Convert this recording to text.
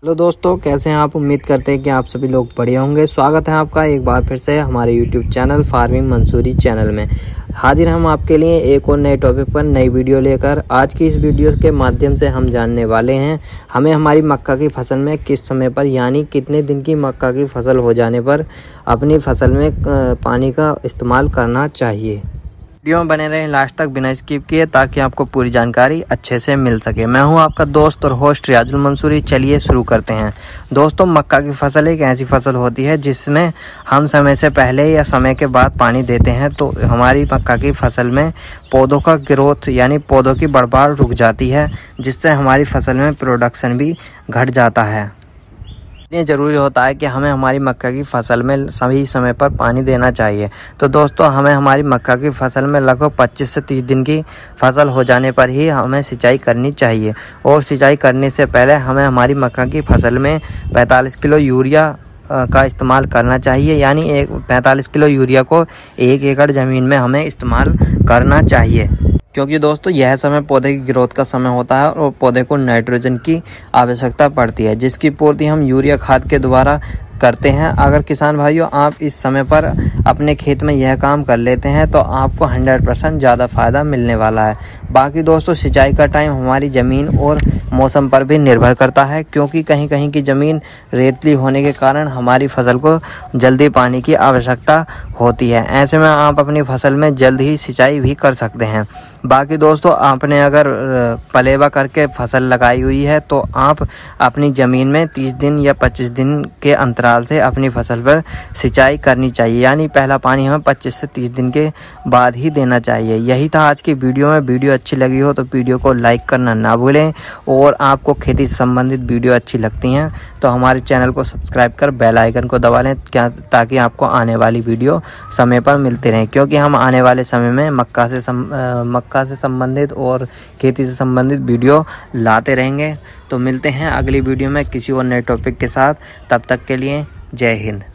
Hello दोस्तों, कैसे हैं आप। उम्मीद करते हैं कि आप सभी लोग बढ़िया होंगे। स्वागत है आपका एक बार फिर से हमारे YouTube channel farming Mansuri channel में। हाजिर हम आपके लिए एक और नए टॉपिक पर नई वीडियो लेकर। आज की इस वीडियो के माध्यम से हम जानने वाले हैं हमें हमारी मक्का की फसल में किस समय पर यानी कितने दिन की मक्का की फसल हो जाने पर अपनी फसल में पानी का इस्तेमाल करना चाहिए। वीडियो में बने रहें लास्ट तक बिना स्किप किए ताकि आपको पूरी जानकारी अच्छे से मिल सके। मैं हूं आपका दोस्त और होस्ट रियाजुल मंसूरी। चलिए शुरू करते हैं। दोस्तों, मक्का की फसल एक ऐसी फसल होती है जिसमें हम समय से पहले या समय के बाद पानी देते हैं तो हमारी मक्का की फसल में पौधों का ग्रोथ यानी पौधों की बढ़वार रुक जाती है, जिससे हमारी फसल में प्रोडक्शन भी घट जाता है। ये ज़रूरी होता है कि हमें हमारी मक्का की फसल में सही समय पर पानी देना चाहिए। तो दोस्तों, हमें हमारी मक्का की फसल में लगभग 25 से 30 दिन की फसल हो जाने पर ही हमें सिंचाई करनी चाहिए। और सिंचाई करने से पहले हमें हमारी मक्का की फसल में 45 किलो यूरिया का इस्तेमाल करना चाहिए। यानी 45 किलो यूरिया को 1 एकड़ ज़मीन में हमें इस्तेमाल करना चाहिए, क्योंकि दोस्तों यह समय पौधे की ग्रोथ का समय होता है और पौधे को नाइट्रोजन की आवश्यकता पड़ती है, जिसकी पूर्ति हम यूरिया खाद के द्वारा करते हैं। अगर किसान भाइयों आप इस समय पर अपने खेत में यह काम कर लेते हैं तो आपको 100% ज़्यादा फ़ायदा मिलने वाला है। बाकी दोस्तों, सिंचाई का टाइम हमारी ज़मीन और मौसम पर भी निर्भर करता है, क्योंकि कहीं कहीं की ज़मीन रेतली होने के कारण हमारी फसल को जल्दी पानी की आवश्यकता होती है। ऐसे में आप अपनी फसल में जल्द ही सिंचाई भी कर सकते हैं। बाकी दोस्तों, आपने अगर पलेवा करके फसल लगाई हुई है तो आप अपनी ज़मीन में 30 दिन या 25 दिन के अंतराल से अपनी फसल पर सिंचाई करनी चाहिए। यानी पहला पानी हमें 25 से 30 दिन के बाद ही देना चाहिए। यही था आज की वीडियो में। वीडियो अच्छी लगी हो तो वीडियो को लाइक करना ना भूलें, और आपको खेती से संबंधित वीडियो अच्छी लगती हैं तो हमारे चैनल को सब्सक्राइब कर बेल आइकन को दबा लें, ताकि आपको आने वाली वीडियो समय पर मिलती रहें। क्योंकि हम आने वाले समय में मक्का से संबंधित और खेती से संबंधित वीडियो लाते रहेंगे। तो मिलते हैं अगली वीडियो में किसी और नए टॉपिक के साथ। तब तक के लिए जय हिंद।